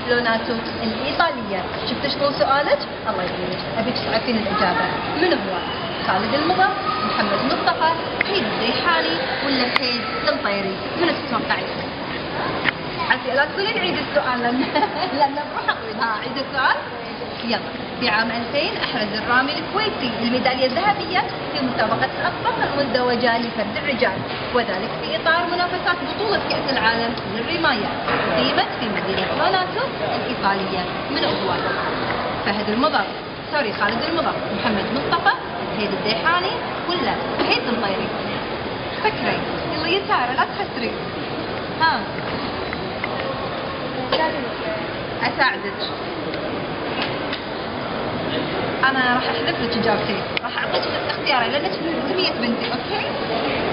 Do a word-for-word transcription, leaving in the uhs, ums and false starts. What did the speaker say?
لوناتو الإيطالية. شفت شلون سؤالك؟ الله يعينك، أبيك تعرفين الإجابة. من هو؟ خالد المضر، محمد مصطفى، وحيد الديحاني، ولا وحيد المطيري؟ من تتوقعين؟ عسى لا تقولين عيد السؤال لأن لأن بروح أقول ها عيد السؤال؟ يلا. في عام ألفين أحرز الرامي الكويتي الميدالية الذهبية في مسابقة الأطباق المزدوجة لفرد الرجال، وذلك في إطار منافسات بطولة كأس العالم للرماية، أقيمت في مدينة لوناتو الإيطالية. من هو؟ فهد المضر، سوري خالد المضر، محمد مصطفى، وحيد الديحاني، ولا وحيد المطيري؟ فكري، يلا يا سارة لا تخسري. ها أساعدك. أنا راح أحذف لك إجابتين، راح أعطيك اختيارين لأنك مهتمية بنتي، أوكي؟